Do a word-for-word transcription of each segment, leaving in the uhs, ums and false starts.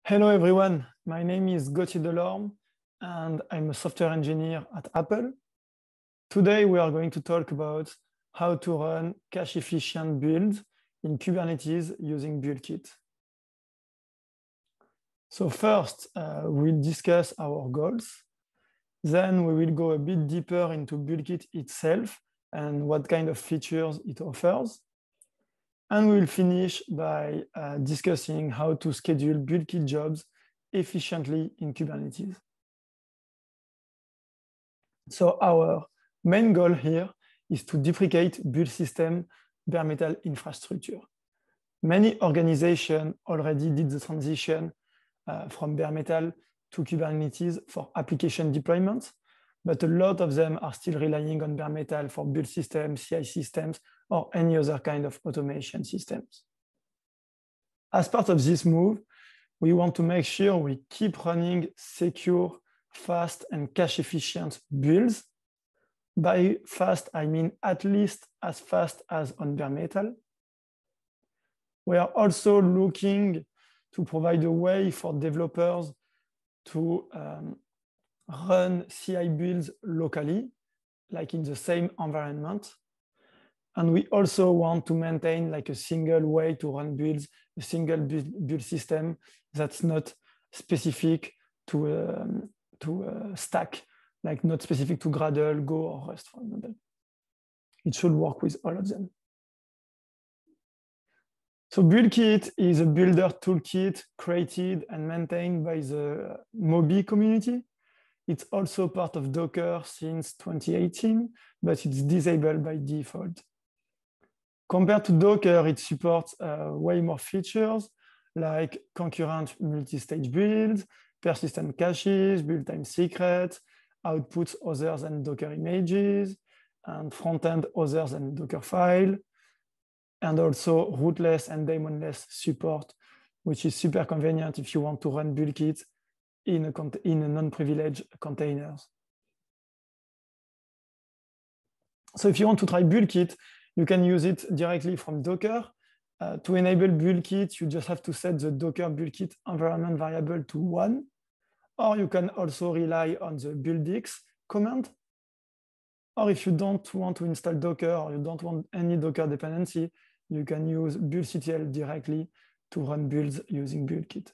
Hello everyone, my name is Gauthier Delorme and I'm a software engineer at Apple. Today we are going to talk about how to run cache-efficient builds in Kubernetes using BuildKit. So first, uh, we'll discuss our goals. Then we will go a bit deeper into BuildKit itself and what kind of features it offers. And we will finish by uh, discussing how to schedule BuildKit jobs efficiently in Kubernetes. So our main goal here is to deprecate build system bare metal infrastructure. Many organizations already did the transition uh, from bare metal to Kubernetes for application deployment, but a lot of them are still relying on bare metal for build systems, C I systems, or any other kind of automation systems. As part of this move, we want to make sure we keep running secure, fast, and cache-efficient builds. By fast, I mean at least as fast as on bare metal. We are also looking to provide a way for developers to um, run C I builds locally, like in the same environment. And we also want to maintain like a single way to run builds, a single build, build system that's not specific to, um, to a stack, like not specific to Gradle, Go, or Rust, for example. It should work with all of them. So BuildKit is a builder toolkit created and maintained by the Moby community. It's also part of Docker since twenty eighteen, but it's disabled by default. Compared to Docker, it supports uh, way more features like concurrent multi-stage builds, persistent caches, build time secret, outputs other than Docker images, and front-end other than Docker file, and also rootless and daemonless support, which is super convenient if you want to run BuildKit in a, in a non-privileged containers. So if you want to try BuildKit, you can use it directly from Docker. Uh, to enable BuildKit, you just have to set the Docker BuildKit environment variable to one, or you can also rely on the buildx command. Or if you don't want to install Docker or you don't want any Docker dependency, you can use buildctl directly to run builds using BuildKit.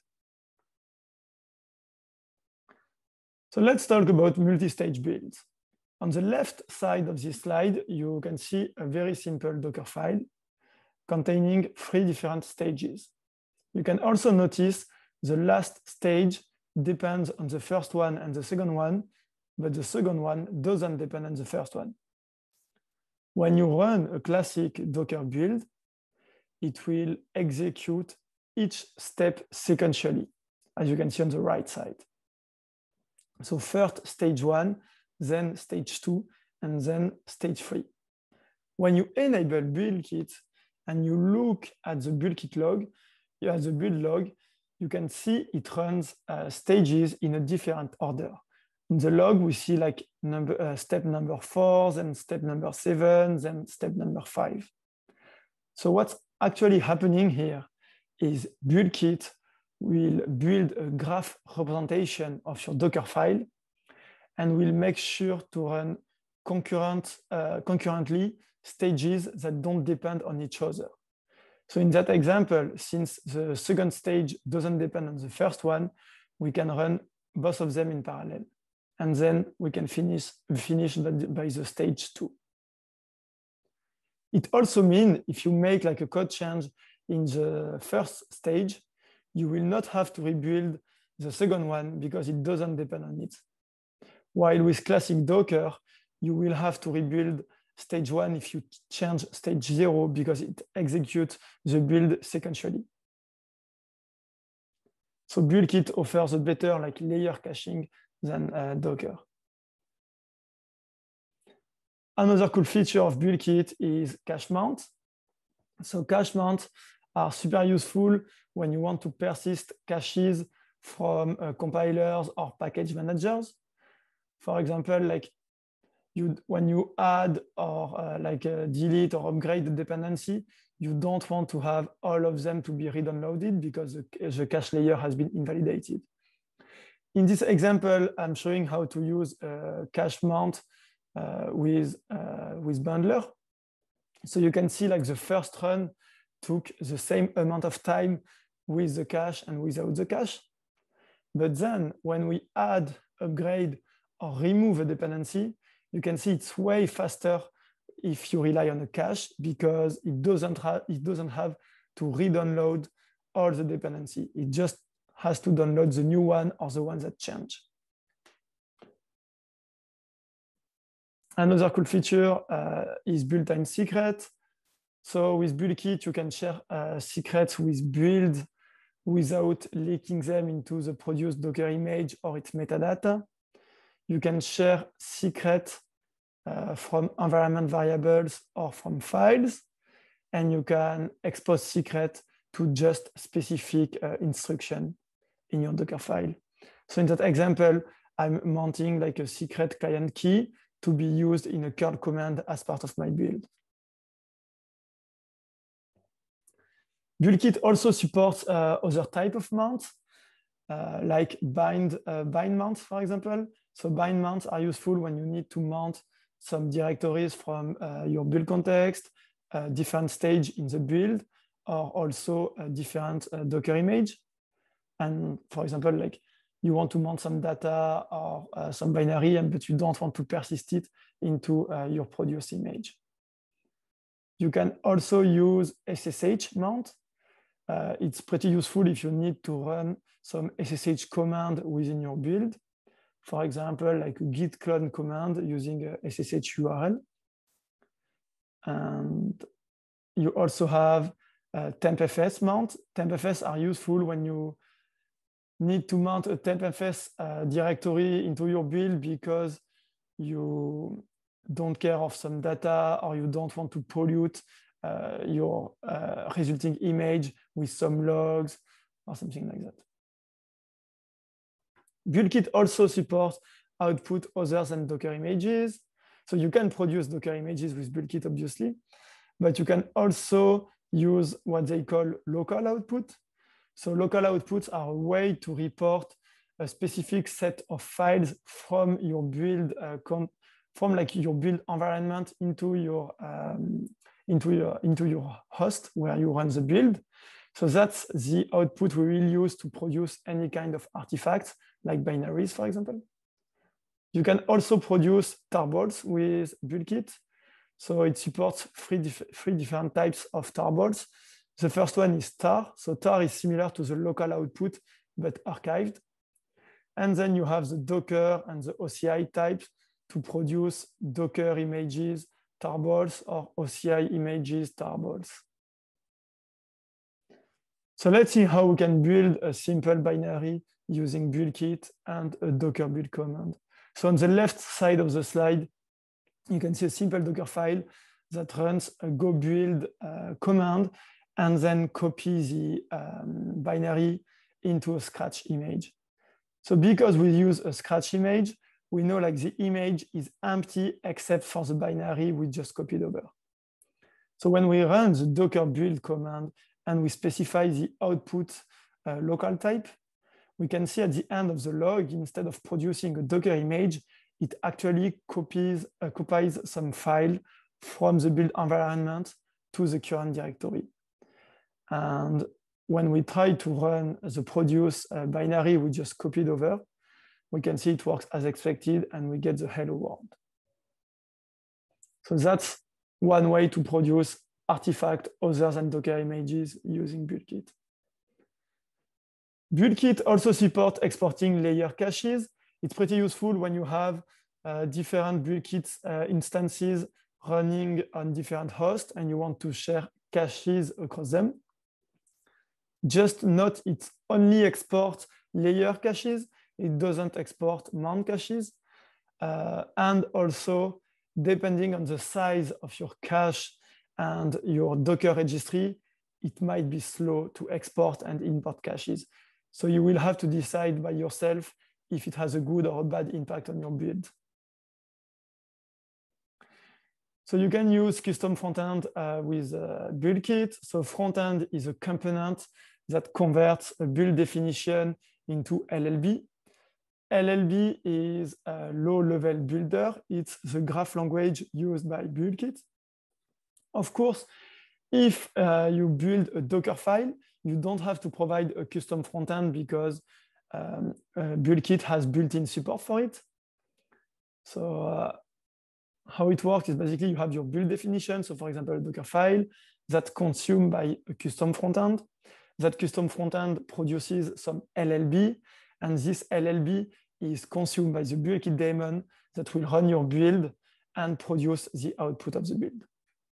So let's talk about multi-stage builds. On the left side of this slide, you can see a very simple Docker file containing three different stages. You can also notice the last stage depends on the first one and the second one, but the second one doesn't depend on the first one. When you run a classic Docker build, it will execute each step sequentially, as you can see on the right side. So first stage one, then stage two, and then stage three. When you enable BuildKit and you look at the BuildKit log, at the build log, you can see it runs uh, stages in a different order. In the log, we see like number, uh, step number four, then step number seven, then step number five. So what's actually happening here is BuildKit will build a graph representation of your Docker file and will make sure to run concurrent, uh, concurrently stages that don't depend on each other. So in that example, since the second stage doesn't depend on the first one, we can run both of them in parallel. And then we can finish, finish by the stage two. It also means if you make like a code change in the first stage, you will not have to rebuild the second one because it doesn't depend on it. While with classic Docker, you will have to rebuild stage one if you change stage zero because it executes the build sequentially. So BuildKit offers a better like layer caching than uh, Docker. Another cool feature of BuildKit is cache mount. So cache mounts are super useful when you want to persist caches from uh, compilers or package managers. For example, like you, when you add or uh, like uh, delete or upgrade the dependency, you don't want to have all of them to be re-downloaded because the, the cache layer has been invalidated. In this example, I'm showing how to use a cache mount uh, with, uh, with Bundler. So you can see like the first run took the same amount of time with the cache and without the cache. But then when we add, upgrade, or remove a dependency, you can see it's way faster if you rely on a cache because it doesn't have, it doesn't have to re-download all the dependency. It just has to download the new one or the ones that change. Another cool feature uh, is build time secret. So with BuildKit, you can share uh, secrets with build without leaking them into the produced Docker image or its metadata. You can share secrets uh, from environment variables or from files, and you can expose secret to just specific uh, instruction in your Docker file. So in that example, I'm mounting like a secret client key to be used in a curl command as part of my build. BuildKit also supports uh, other type of mounts, uh, like bind, uh, bind mounts, for example. So bind mounts are useful when you need to mount some directories from uh, your build context, uh, different stage in the build, or also a different uh, Docker image. And for example, like you want to mount some data or uh, some binary, and but you don't want to persist it into uh, your produce image. You can also use S S H mount. Uh, it's pretty useful if you need to run some S S H command within your build. For example, like a git clone command using a S S H U R L. And you also have uh, tempfs mount. Tempfs are useful when you need to mount a tempfs uh, directory into your build because you don't care of some data or you don't want to pollute uh, your uh, resulting image with some logs or something like that. BuildKit also supports output other than Docker images. So you can produce Docker images with BuildKit, obviously, but you can also use what they call local output. So local outputs are a way to report a specific set of files from your build, uh, from like your build environment into your um, into your into your host where you run the build. So that's the output we will use to produce any kind of artifacts, like binaries, for example. You can also produce tarballs with BuildKit. So it supports three, dif three different types of tarballs. The first one is tar. So tar is similar to the local output, but archived. And then you have the Docker and the O C I types to produce Docker images, tarballs, or O C I images, tarballs. So let's see how we can build a simple binary using BuildKit and a Docker build command. So on the left side of the slide, you can see a simple Docker file that runs a go build uh, command and then copy the um, binary into a Scratch image. So because we use a Scratch image, we know like the image is empty except for the binary we just copied over. So when we run the Docker build command and we specify the output uh, local type, we can see at the end of the log, instead of producing a Docker image, it actually copies, uh, copies some file from the build environment to the current directory. And when we try to run the produce uh, binary we just copied over, we can see it works as expected and we get the hello world. So that's one way to produce artifacts other than Docker images using BuildKit. BuildKit also supports exporting layer caches. It's pretty useful when you have uh, different BuildKit uh, instances running on different hosts and you want to share caches across them. Just note it only exports layer caches. It doesn't export mount caches. Uh, and also, depending on the size of your cache and your Docker registry, it might be slow to export and import caches. So you will have to decide by yourself if it has a good or a bad impact on your build. So you can use custom frontend uh, with uh, BuildKit. So frontend is a component that converts a build definition into L L B. L L B is a low-level builder. It's the graph language used by BuildKit. Of course, if uh, you build a Docker file, you don't have to provide a custom frontend because um, uh, BuildKit has built-in support for it. So uh, how it works is basically you have your build definition. So for example, a Docker file that's consumed by a custom frontend. That custom frontend produces some L L B, and this L L B is consumed by the BuildKit daemon that will run your build and produce the output of the build.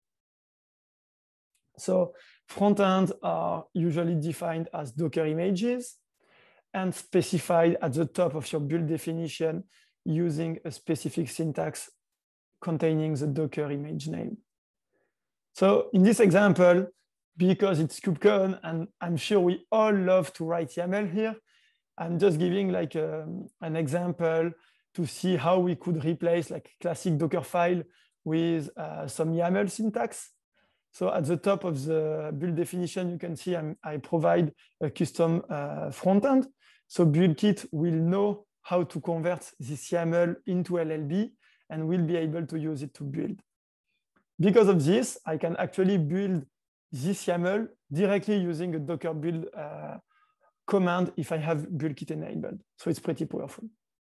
So frontends are usually defined as Docker images and specified at the top of your build definition using a specific syntax containing the Docker image name. So in this example, because it's KubeCon, and I'm sure we all love to write YAML here, I'm just giving like a, an example to see how we could replace like classic Docker file with uh, some YAML syntax. So at the top of the build definition, you can see I'm, I provide a custom uh, frontend. So BuildKit will know how to convert this YAML into L L B and will be able to use it to build. Because of this, I can actually build this YAML directly using a Docker build uh, command if I have BuildKit enabled. So it's pretty powerful.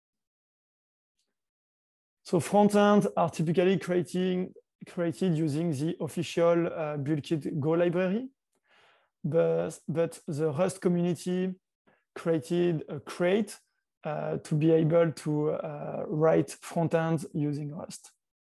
So frontends are typically creating, created using the official uh, BuildKit Go library, but, but the Rust community created a crate uh, to be able to uh, write frontends using Rust.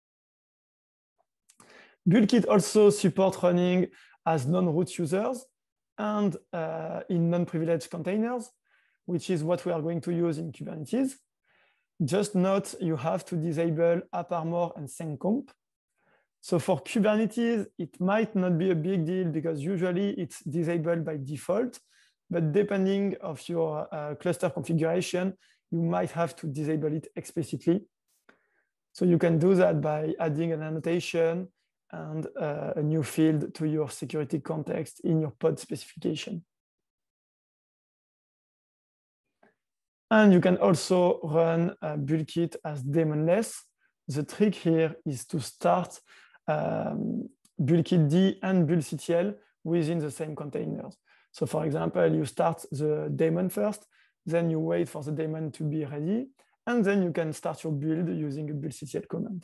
BuildKit also supports running as non-root users and uh, in non-privileged containers, which is what we are going to use in Kubernetes. Just note you have to disable AppArmor and SceneComp. So for Kubernetes, it might not be a big deal because usually it's disabled by default, but depending of your uh, cluster configuration, you might have to disable it explicitly. So you can do that by adding an annotation and uh, a new field to your security context in your pod specification. And you can also run uh, BuildKit as daemonless. The trick here is to start um, BuildKit-D and BuildCTL within the same containers. So for example, you start the daemon first, then you wait for the daemon to be ready, and then you can start your build using a BuildCTL command.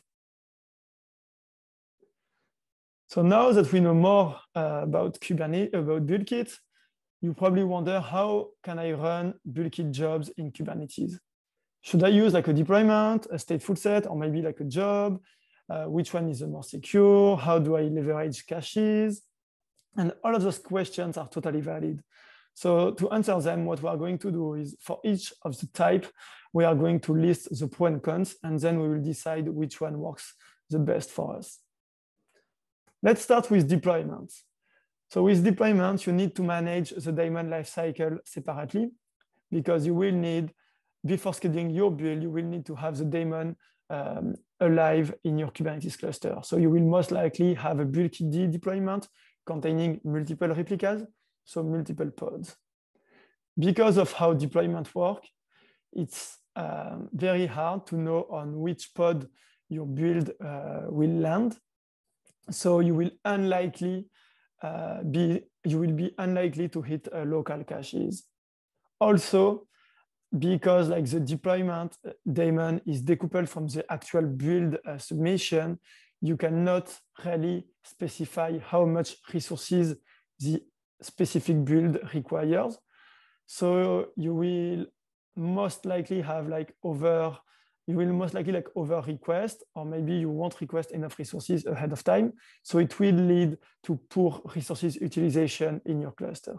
So now that we know more uh, about Kubernetes, about BuildKit, you probably wonder, how can I run BuildKit jobs in Kubernetes? Should I use like a deployment, a stateful set, or maybe like a job? Uh, which one is the more secure? How do I leverage caches? And all of those questions are totally valid. So to answer them, what we are going to do is for each of the type, we are going to list the pros and cons, and then we will decide which one works the best for us. Let's start with deployments. So with deployments, you need to manage the daemon lifecycle separately because you will need, before scheduling your build, you will need to have the daemon um, alive in your Kubernetes cluster. So you will most likely have a BuildKit-D deployment containing multiple replicas, so multiple pods. Because of how deployments work, it's um, very hard to know on which pod your build uh, will land. So you will unlikely uh, be you will be unlikely to hit uh, local caches. Also, because like the deployment daemon is decoupled from the actual build uh, submission, you cannot really specify how much resources the specific build requires. So you will most likely have like over, you will most likely like over request, or maybe you won't request enough resources ahead of time. So it will lead to poor resources utilization in your cluster.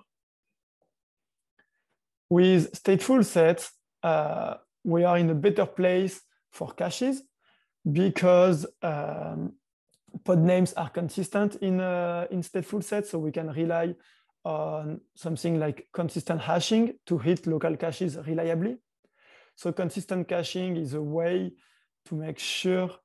With stateful sets, uh, we are in a better place for caches because um, pod names are consistent in, uh, in stateful sets, so we can rely on something like consistent hashing to hit local caches reliably. So consistent caching is a way to make sure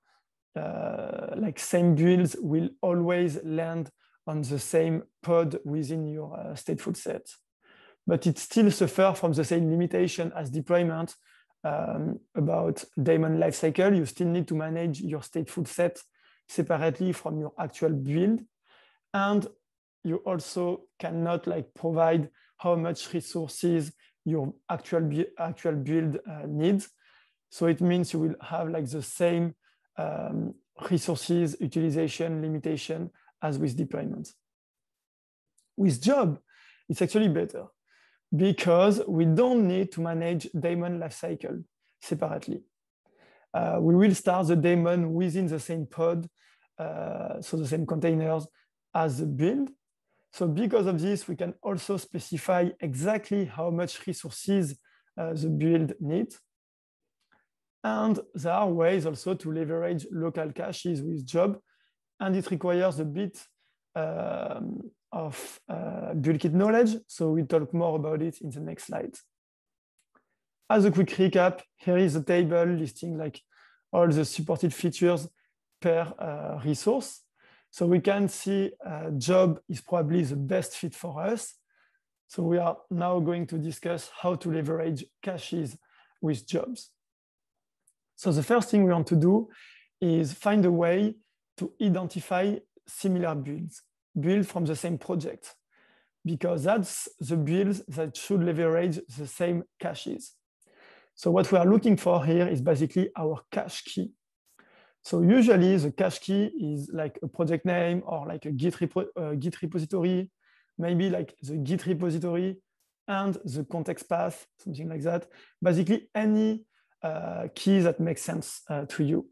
uh, like same builds will always land on the same pod within your uh, stateful set. But it still suffers from the same limitation as deployment um, about daemon lifecycle. You still need to manage your stateful set separately from your actual build. And you also cannot like provide how much resources your actual, actual build uh, needs. So it means you will have like the same um, resources utilization limitation as with deployment. With job, it's actually better because we don't need to manage daemon lifecycle separately. Uh, we will start the daemon within the same pod, uh, so the same containers as the build. So because of this, we can also specify exactly how much resources uh, the build needs. And there are ways also to leverage local caches with job, and it requires a bit um, of uh, BuildKit knowledge. So we'll talk more about it in the next slide. As a quick recap, here is a table listing like all the supported features per uh, resource. So we can see uh, job is probably the best fit for us. So we are now going to discuss how to leverage caches with jobs. So the first thing we want to do is find a way to identify similar builds, build from the same project, because that's the builds that should leverage the same caches. So what we are looking for here is basically our cache key. So usually the cache key is like a project name or like a Git, repo uh, Git repository, maybe like the Git repository and the context path, something like that. Basically any uh, key that makes sense uh, to you.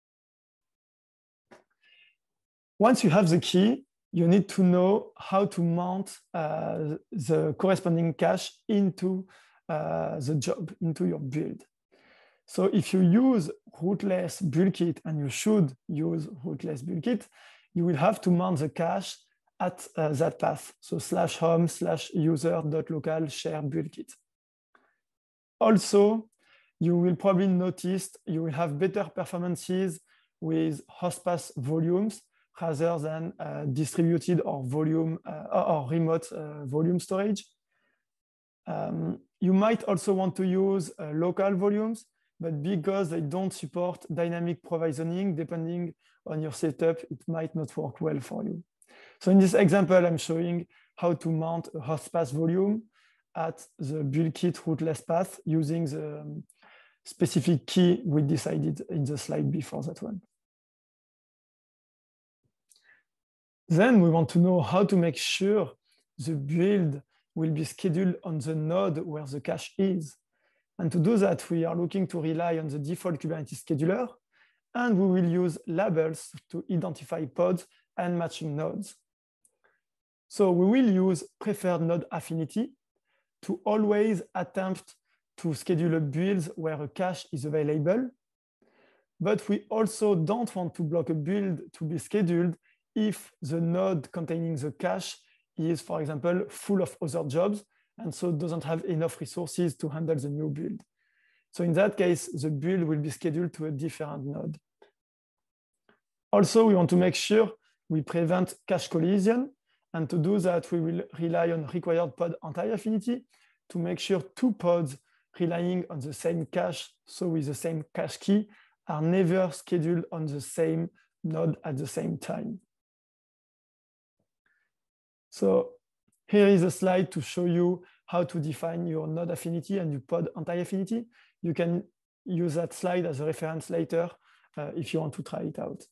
Once you have the key, you need to know how to mount uh, the corresponding cache into uh, the job, into your build. So if you use rootless BuildKit, and you should use rootless BuildKit, you will have to mount the cache at uh, that path. So slash home slash user dot local share BuildKit. Also, you will probably notice you will have better performances with host path volumes rather than uh, distributed or volume uh, or remote uh, volume storage. Um, you might also want to use uh, local volumes, but because they don't support dynamic provisioning, depending on your setup, it might not work well for you. So in this example, I'm showing how to mount a host path volume at the BuildKit rootless path using the um, specific key we decided in the slide before that one. Then we want to know how to make sure the build will be scheduled on the node where the cache is. And to do that, we are looking to rely on the default Kubernetes scheduler, and we will use labels to identify pods and matching nodes. So we will use preferred node affinity to always attempt to schedule a build where a cache is available. But we also don't want to block a build to be scheduled if the node containing the cache is, for example, full of other jobs, and so doesn't have enough resources to handle the new build. So in that case, the build will be scheduled to a different node. Also, we want to make sure we prevent cache collision, and to do that, we will rely on required pod anti-affinity to make sure two pods relying on the same cache, so with the same cache key, are never scheduled on the same node at the same time. So here is a slide to show you how to define your node affinity and your pod anti-affinity. You can use that slide as a reference later uh, if you want to try it out.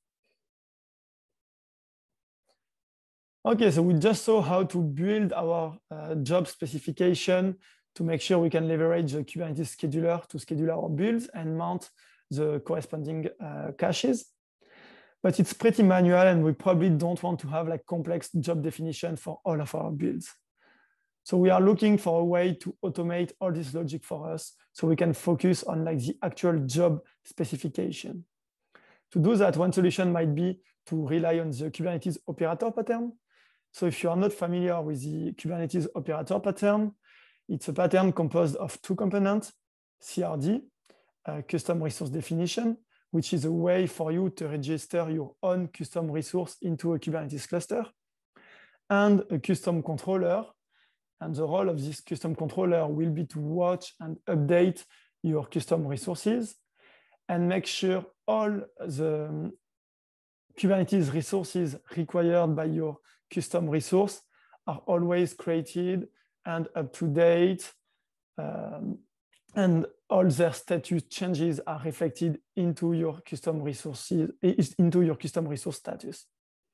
Okay, so we just saw how to build our uh, job specification to make sure we can leverage the Kubernetes scheduler to schedule our builds and mount the corresponding uh, caches. But it's pretty manual, and we probably don't want to have like complex job definition for all of our builds. So we are looking for a way to automate all this logic for us so we can focus on like the actual job specification. To do that, one solution might be to rely on the Kubernetes operator pattern. So if you are not familiar with the Kubernetes operator pattern, it's a pattern composed of two components, C R D, uh, custom resource definition, which is a way for you to register your own custom resource into a Kubernetes cluster, and a custom controller. And the role of this custom controller will be to watch and update your custom resources and make sure all the Kubernetes resources required by your custom resource are always created and up to date, um, and all their status changes are reflected into your custom resources, into your custom resource status.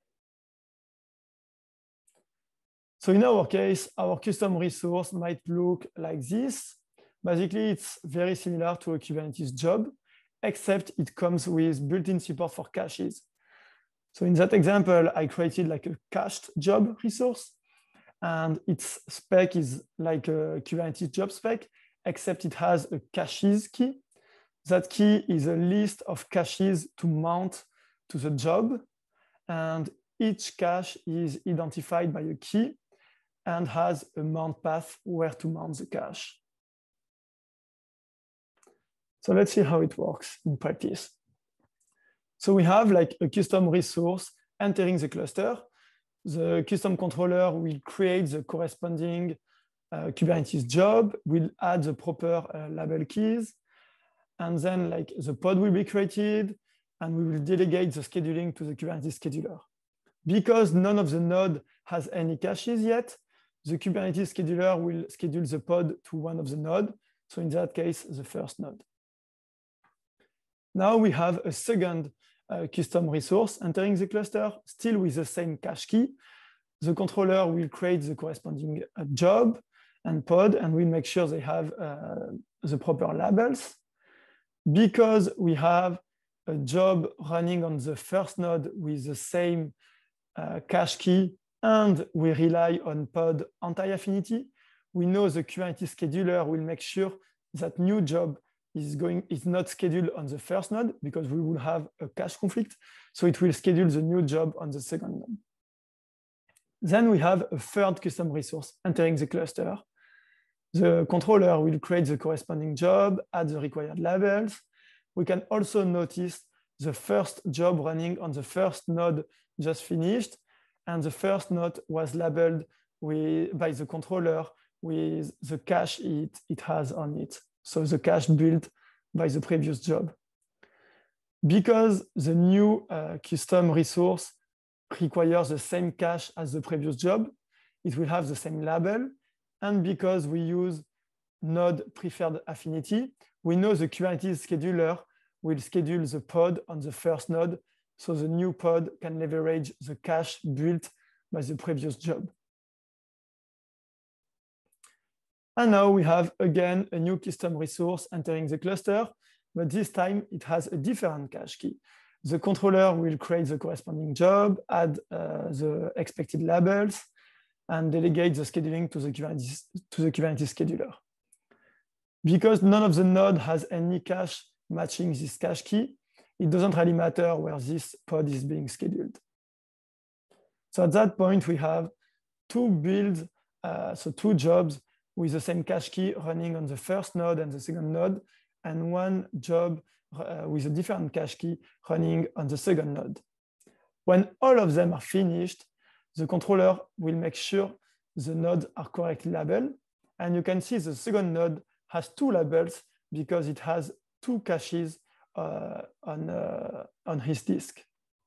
So in our case, our custom resource might look like this. Basically, it's very similar to a Kubernetes job, except it comes with built-in support for caches. So in that example, I created like a cached job resource, and its spec is like a Kubernetes job spec, except it has a caches key. That key is a list of caches to mount to the job, and each cache is identified by a key and has a mount path where to mount the cache. So let's see how it works in practice. So we have like a custom resource entering the cluster. The custom controller will create the corresponding uh, Kubernetes job, will add the proper uh, label keys, and then like the pod will be created, and we will delegate the scheduling to the Kubernetes scheduler. Because none of the node has any caches yet, the Kubernetes scheduler will schedule the pod to one of the nodes. So in that case, the first node. Now we have a second uh, custom resource entering the cluster, still with the same cache key. The controller will create the corresponding uh, job and pod, and we'll make sure they have uh, the proper labels. Because we have a job running on the first node with the same uh, cache key, and we rely on pod anti-affinity, we know the Kubernetes scheduler will make sure that new job is going is not scheduled on the first node because we will have a cache conflict. So it will schedule the new job on the second node. Then we have a third custom resource entering the cluster. The controller will create the corresponding job, add the required labels. We can also notice the first job running on the first node just finished, and the first node was labeled with, by the controller with the cache it, it has on it. So the cache built by the previous job. Because the new uh, custom resource requires the same cache as the previous job, it will have the same label. And because we use node preferred affinity, we know the Kubernetes scheduler will schedule the pod on the first node, so the new pod can leverage the cache built by the previous job. And now we have, again, a new custom resource entering the cluster, but this time it has a different cache key. The controller will create the corresponding job, add uh, the expected labels, and delegate the scheduling to the Kubernetes, to the Kubernetes scheduler. Because none of the node has any cache matching this cache key, it doesn't really matter where this pod is being scheduled. So at that point, we have two builds, uh, so two jobs with the same cache key running on the first node and the second node, and one job uh, with a different cache key running on the second node. When all of them are finished, the controller will make sure the nodes are correctly labeled. And you can see the second node has two labels because it has two caches uh, on, uh, on his disk.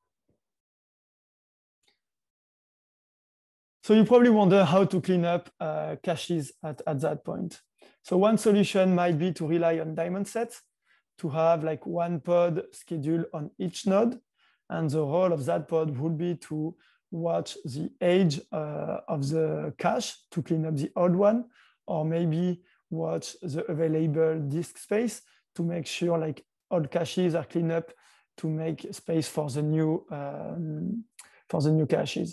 So you probably wonder how to clean up uh, caches at, at that point. So one solution might be to rely on daemon sets to have like one pod scheduled on each node. And the role of that pod would be to watch the age uh, of the cache to clean up the old one, or maybe watch the available disk space to make sure like all caches are cleaned up to make space for the new um, for the new caches.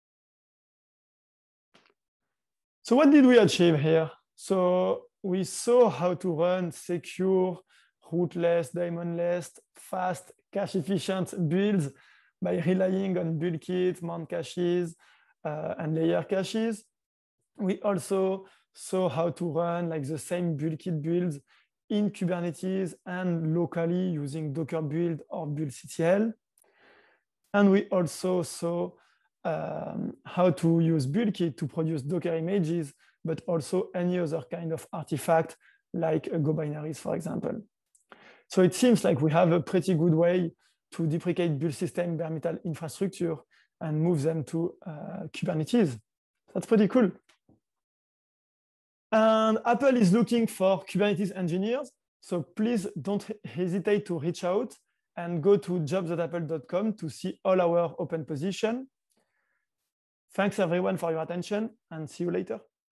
So what did we achieve here? So we saw how to run secure, rootless, daemonless, fast, cache-efficient builds by relying on build kit, mount caches, uh, and layer caches. We also saw how to run like the same build kit builds in Kubernetes and locally using Docker build or build.ctl. And we also saw um, how to use BuildKit to produce Docker images, but also any other kind of artifact like uh, Go binaries, for example. So it seems like we have a pretty good way to deprecate build system bare metal infrastructure and move them to uh, Kubernetes. That's pretty cool. And Apple is looking for Kubernetes engineers. So please don't hesitate to reach out and go to jobs at apple dot com to see all our open positions. Thanks everyone for your attention and see you later.